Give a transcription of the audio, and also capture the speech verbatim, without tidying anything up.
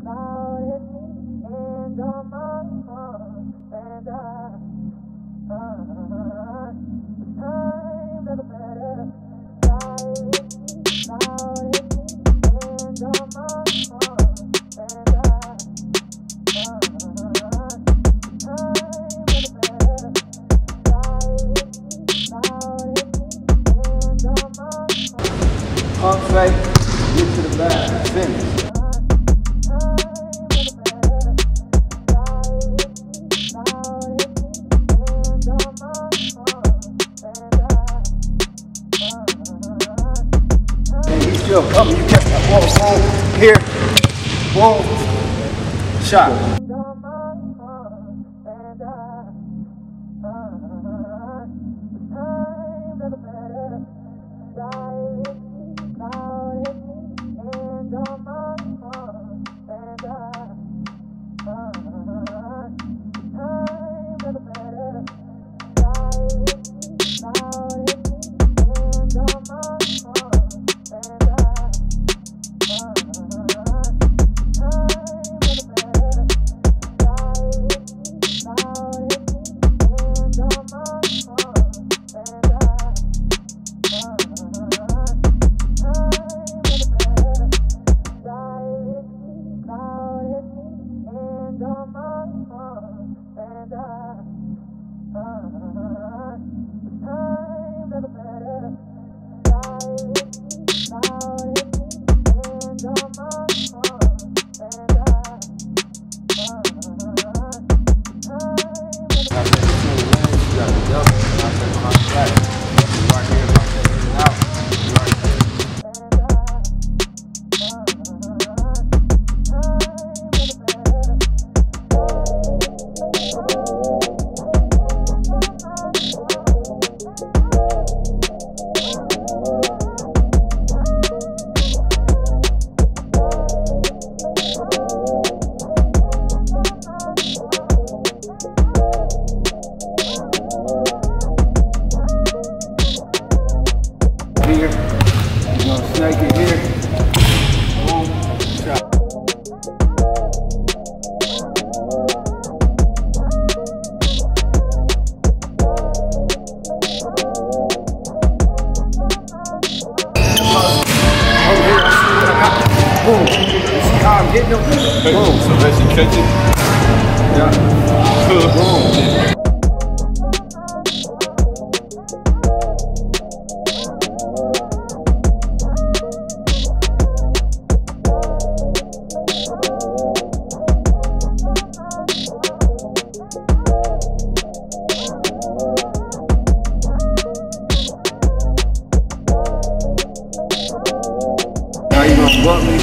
Pump fake, get to the back, finish. And he's still coming, you catch that ball, boom, here, boom, shot. Here, you're gonna snake it here, boom, shot. Over here, I see what I got, boom, you see how I'm hitting them? Boom. So as you catch it? Yeah, boom. Now you gonna bump me?